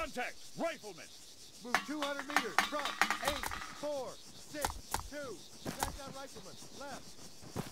Contact! Rifleman! Move 200 meters. Front. 8, 4, 6, 2. Back down rifleman. Left.